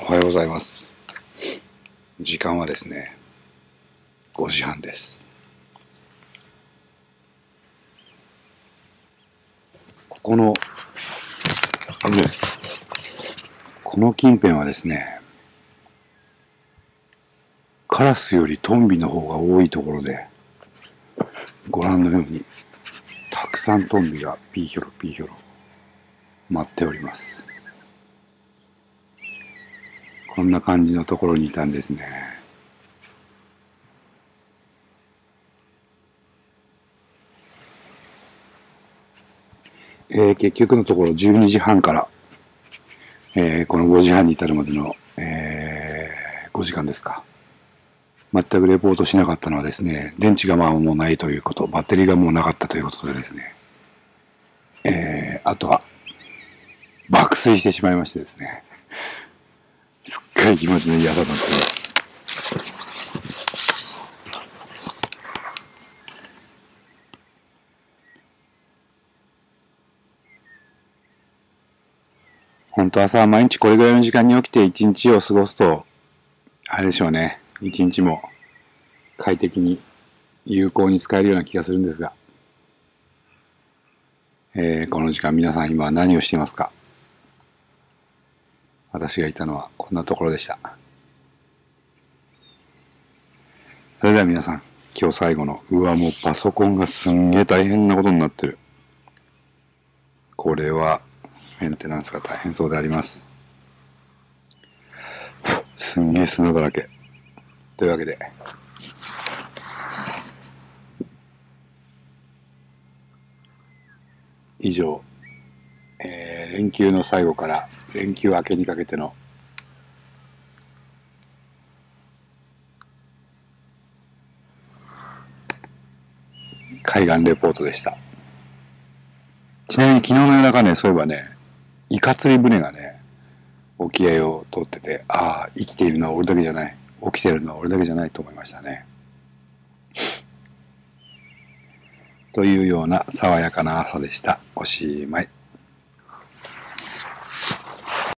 おはようございます。時間はですね、5時半です。この近辺はですね、カラスよりトンビの方が多いところで、ご覧のようにたくさんトンビがピーヒョロピーヒョロ舞っております。こんな感じのところにいたんですね。結局のところ12時半から、この5時半に至るまでの、5時間ですか。全くレポートしなかったのはですね、電池がもうないということ、バッテリーがもうなかったということでですね、あとは爆睡してしまいましてですね、すっかり気持ちのいい朝だったんです。本当はさ、毎日これぐらいの時間に起きて一日を過ごすと、あれでしょうね、一日も快適に有効に使えるような気がするんですが、この時間皆さん今は何をしていますか？私がいたのはこんなところでした。それでは皆さん、今日最後の、もうパソコンがすんげえ大変なことになってる。これはメンテナンスが大変そうであります。すんげえ砂だらけ。というわけで、以上、連休の最後から連休明けにかけての海岸レポートでした。ちなみに昨日の夜中ね、そういえばね、イカ釣り船がね、沖合を通ってて、ああ、生きているのは俺だけじゃない。起きているのは俺だけじゃないと思いましたね。というような爽やかな朝でした。おしまい。